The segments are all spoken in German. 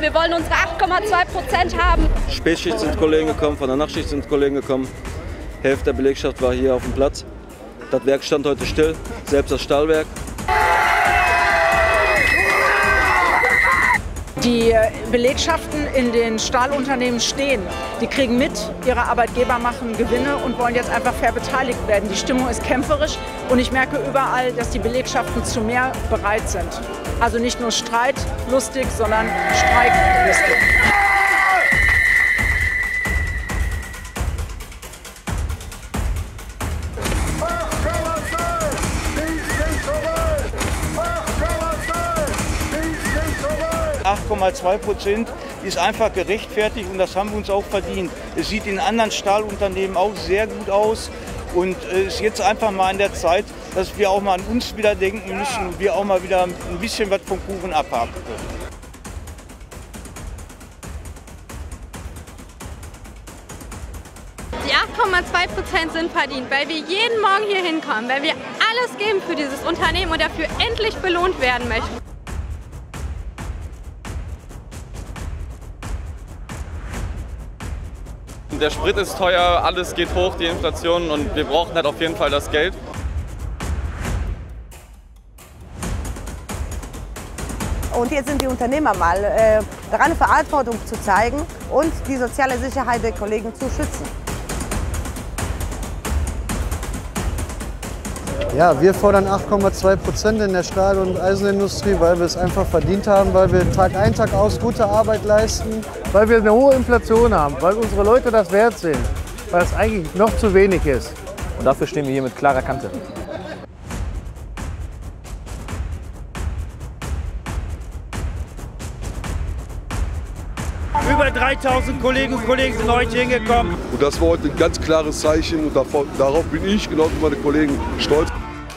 Wir wollen unsere 8,2% haben. Spätschicht sind Kollegen gekommen, von der Nachtschicht sind Kollegen gekommen. Hälfte der Belegschaft war hier auf dem Platz. Das Werk stand heute still, selbst das Stahlwerk. Die Belegschaften in den Stahlunternehmen stehen. Die kriegen mit, ihre Arbeitgeber machen Gewinne und wollen jetzt einfach fair beteiligt werden. Die Stimmung ist kämpferisch und ich merke überall, dass die Belegschaften zu mehr bereit sind. Also nicht nur streitlustig, sondern streiklustig. %8,2% ist einfach gerechtfertigt und das haben wir uns auch verdient. Es sieht in anderen Stahlunternehmen auch sehr gut aus und es ist jetzt einfach mal an der Zeit, dass wir auch mal an uns wieder denken müssen und wir auch mal wieder ein bisschen was vom Kuchen abhaken können. Die 8,2% sind verdient, weil wir jeden Morgen hier hinkommen, weil wir alles geben für dieses Unternehmen und dafür endlich belohnt werden möchten. Der Sprit ist teuer, alles geht hoch, die Inflation, und wir brauchen halt auf jeden Fall das Geld. Und jetzt sind die Unternehmer mal daran, Verantwortung zu zeigen und die soziale Sicherheit der Kollegen zu schützen. Ja, wir fordern 8,2% in der Stahl- und Eisenindustrie, weil wir es einfach verdient haben, weil wir Tag ein, Tag aus gute Arbeit leisten. Weil wir eine hohe Inflation haben, weil unsere Leute das wert sind, weil es eigentlich noch zu wenig ist. Und dafür stehen wir hier mit klarer Kante. Über 3000 Kolleginnen und Kollegen sind heute hingekommen. Und das war heute ein ganz klares Zeichen und darauf bin ich, genau wie meine Kollegen, stolz.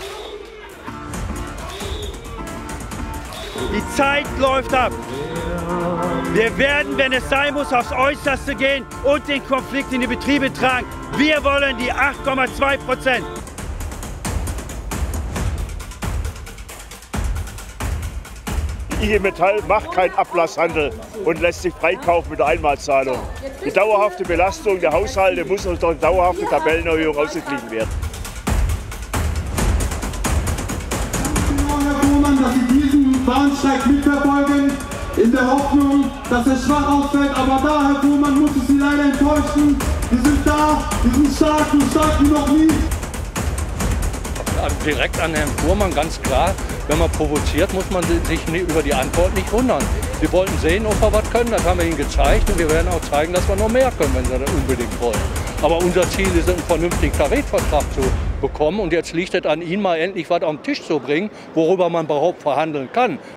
Die Zeit läuft ab. Wir werden, wenn es sein muss, aufs Äußerste gehen und den Konflikt in die Betriebe tragen. Wir wollen die 8,2%. IG Metall macht keinen Ablasshandel und lässt sich freikaufen mit der Einmalzahlung. Die dauerhafte Belastung der Haushalte muss durch eine dauerhafte Tabellenerhöhung ausgeglichen werden. Herr Fuhrmann, dass Sie diesen Bahnsteig mitverfolgen, in der Hoffnung, dass es schwach ausfällt. Aber da, Herr Fuhrmann, muss ich Sie leider enttäuschen. Wir sind da, wir sind stark, so stark wie noch nie. Direkt an Herrn Fuhrmann, ganz klar, wenn man provoziert, muss man sich über die Antwort nicht wundern. Wir wollten sehen, ob wir was können, das haben wir Ihnen gezeigt, und wir werden auch zeigen, dass wir noch mehr können, wenn Sie das unbedingt wollen. Aber unser Ziel ist, einen vernünftigen Tarifvertrag zu bekommen, und jetzt liegt es an Ihnen, mal endlich was auf den Tisch zu bringen, worüber man überhaupt verhandeln kann.